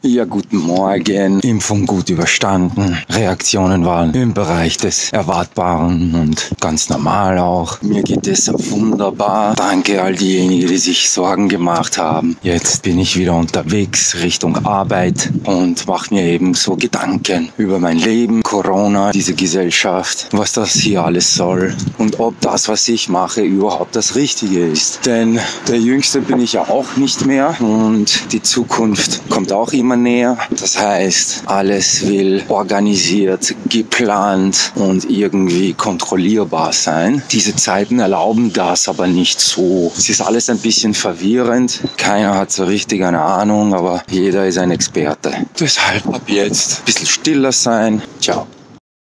Ja, guten Morgen. Impfung gut überstanden. Reaktionen waren im Bereich des Erwartbaren und ganz normal auch. Mir geht es wunderbar. Danke all diejenigen, die sich Sorgen gemacht haben. Jetzt bin ich wieder unterwegs Richtung Arbeit und mache mir eben so Gedanken über mein Leben, Corona, diese Gesellschaft, was das hier alles soll und ob das, was ich mache, überhaupt das Richtige ist. Denn der Jüngste bin ich ja auch nicht mehr und die Zukunft kommt auch immer näher. Das heißt, alles will organisiert, geplant und irgendwie kontrollierbar sein. Diese Zeiten erlauben das aber nicht so. Es ist alles ein bisschen verwirrend. Keiner hat so richtig eine Ahnung, aber jeder ist ein Experte. Deshalb ab jetzt ein bisschen stiller sein. Ciao.